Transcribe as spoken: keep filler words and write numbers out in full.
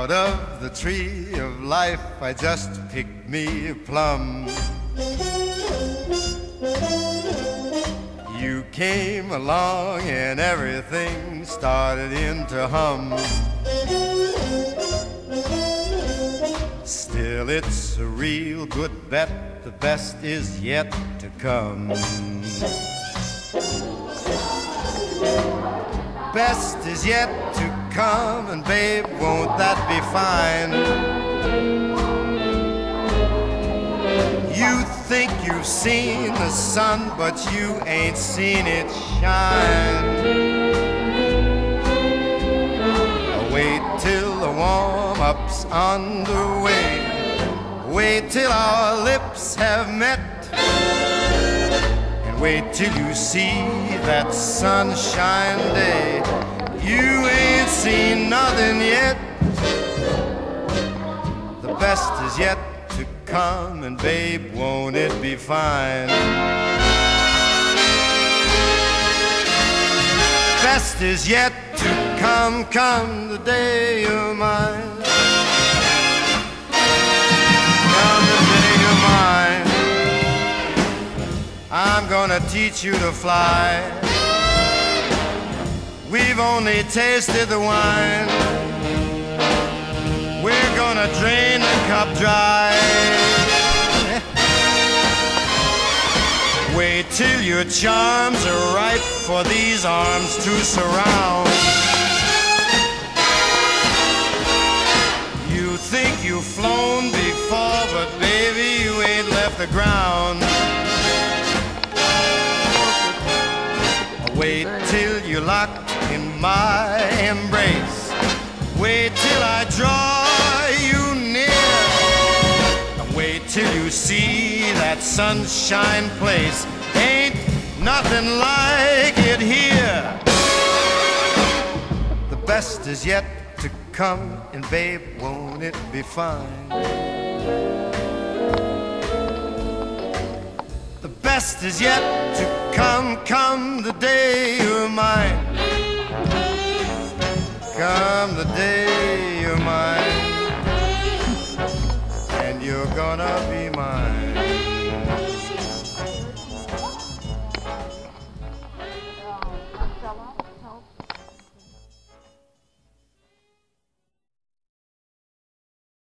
Out of the tree of life I just picked me a plum. You came along and everything started in to hum. Still it's a real good bet, the best is yet to come. Best is yet to come, and babe, won't that be fine? You think you've seen the sun, but you ain't seen it shine. Wait till the warm-up's underway. Wait till our lips have met. And wait till you see that sunshine day. You ain't seen nothing yet. The best is yet to come, and babe, won't it be fine? Best is yet to come, come the day you're mine. Come the day you're mine. I'm gonna teach you to fly. We've only tasted the wine. We're gonna drain the cup dry. Wait till your charms are ripe for these arms to surround. You think you've flown before, but baby, you ain't left the ground. Wait till you're locked in my embrace. Wait till I draw you near. Wait till you see that sunshine place. Ain't nothing like it here. The best is yet to come, and babe, won't it be fine? The best is yet to come, come the day you're mine. Come the day you're mine, and you're gonna be mine.